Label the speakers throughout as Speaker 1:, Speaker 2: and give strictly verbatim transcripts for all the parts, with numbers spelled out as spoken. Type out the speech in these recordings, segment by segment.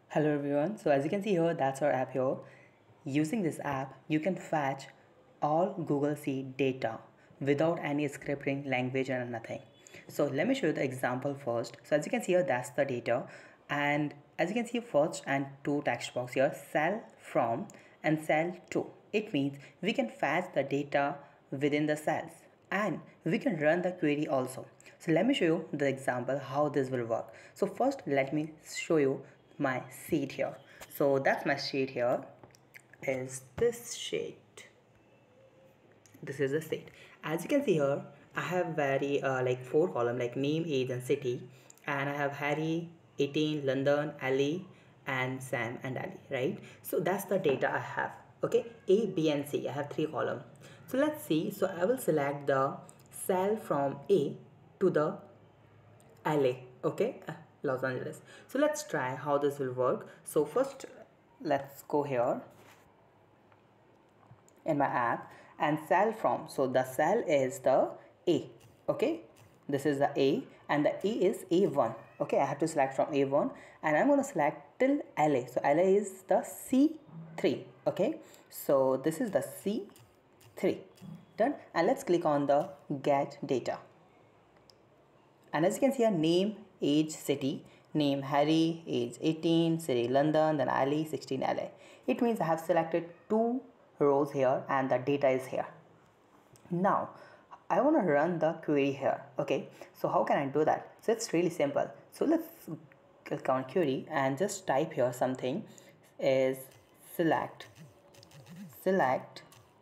Speaker 1: Hello everyone, so as you can see here, that's our app here. Using this app, you can fetch all Google Sheet data without any scripting language and nothing. So let me show you the example first. So as you can see here, that's the data, and as you can see first and two text box here, cell from and cell to. It means we can fetch the data within the cells and we can run the query also. So let me show you the example how this will work. So first let me show you my sheet here. So that's my sheet here, is this sheet. This is the sheet. As you can see here, I have very uh, like four column like name, age and city, and I have Harry, eighteen, London, Ali and Sam and Ali, right? So that's the data I have. Okay, A, B and C, I have three column. So let's see. So I will select the cell from A to the L A, okay, uh, Los Angeles. So let's try how this will work. So first let's go here in my app and cell from. So the cell is the A, okay, this is the A and the A is A one. Okay, I have to select from A one and I'm going to select till L A. So L A is the C three. Okay, so this is the C three. Done. And let's click on the get data. And as you can see here, name, age, city, name Harry, age eighteen, city London, then Ali, sixteen, L A. It means I have selected two rows here and the data is here. Now I want to run the query here. Okay, so how can I do that? So it's really simple. So let's click on query and just type here something is select select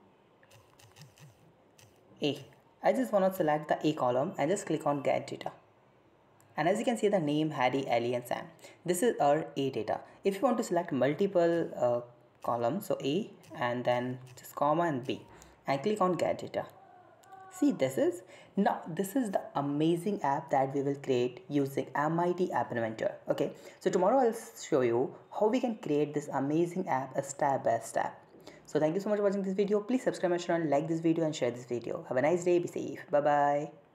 Speaker 1: A. I just want to select the A column and just click on get data. And as you can see, the name Harry, Ali and Sam. This is our A data. If you want to select multiple uh, columns, so A and then just comma and B and click on get data. See, this is now this is the amazing app that we will create using M I T App Inventor. Okay, so tomorrow I'll show you how we can create this amazing app step by step. So thank you so much for watching this video. Please subscribe my channel, like this video and share this video. Have a nice day. Be safe. Bye bye.